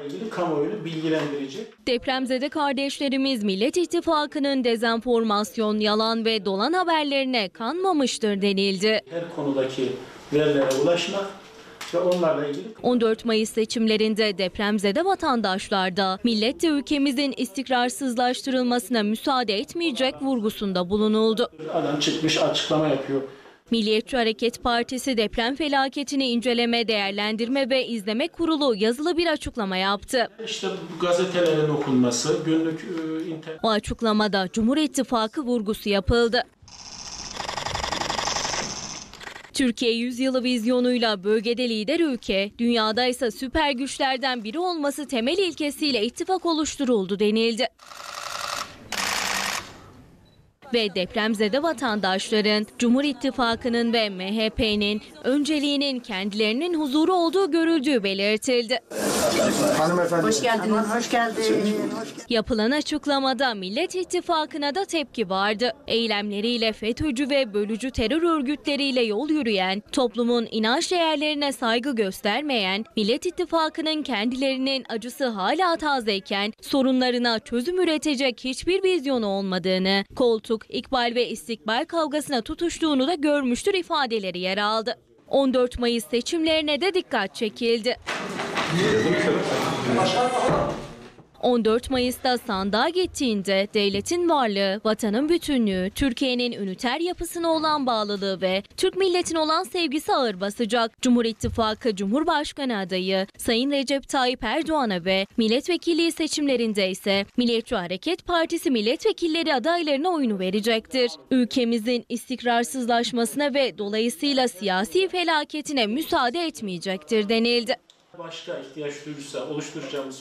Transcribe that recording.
ilgili kamuoyunu bilgilendirici. Depremzede kardeşlerimiz Millet İttifakı'nın dezenformasyon, yalan ve dolan haberlerine kanmamıştır denildi. Her konudaki verilere ulaşmak ve onlarla ilgili 14 Mayıs seçimlerinde depremzede vatandaşlar da millet de ülkemizin istikrarsızlaştırılmasına müsaade etmeyecek vurgusunda bulunuldu. adam çıkmış açıklama yapıyor. Milliyetçi Hareket Partisi deprem felaketini inceleme, değerlendirme ve izleme kurulu yazılı bir açıklama yaptı. İşte bu gazetelerin okunması, günlük internet... O açıklamada Cumhur İttifakı vurgusu yapıldı. Türkiye yüzyılı vizyonuyla bölgede lider ülke, dünyada ise süper güçlerden biri olması temel ilkesiyle ittifak oluşturuldu denildi. Ve depremzede vatandaşların, Cumhur İttifakı'nın ve MHP'nin önceliğinin kendilerinin huzuru olduğu görüldüğü belirtildi. Hanımefendi. Hoş geldiniz. Hoş geldiniz. Yapılan açıklamada Millet İttifakı'na da tepki vardı. Eylemleriyle FETÖ'cü ve bölücü terör örgütleriyle yol yürüyen, toplumun inanç değerlerine saygı göstermeyen, Millet İttifakı'nın kendilerinin acısı hala tazeyken sorunlarına çözüm üretecek hiçbir vizyonu olmadığını, koltuk, ikbal ve istikbal kavgasına tutuştuğunu da görmüştür ifadeleri yer aldı. 14 Mayıs seçimlerine de dikkat çekildi. 14 Mayıs'ta sandığa gittiğinde devletin varlığı, vatanın bütünlüğü, Türkiye'nin üniter yapısına olan bağlılığı ve Türk milletine olan sevgisi ağır basacak. Cumhur İttifakı Cumhurbaşkanı adayı Sayın Recep Tayyip Erdoğan'a ve milletvekilliği seçimlerinde ise Milliyetçi Hareket Partisi milletvekilleri adaylarına oyunu verecektir. Ülkemizin istikrarsızlaşmasına ve dolayısıyla siyasi felaketine müsaade etmeyecektir denildi. Başka ihtiyaç duyulursa oluşturacağımız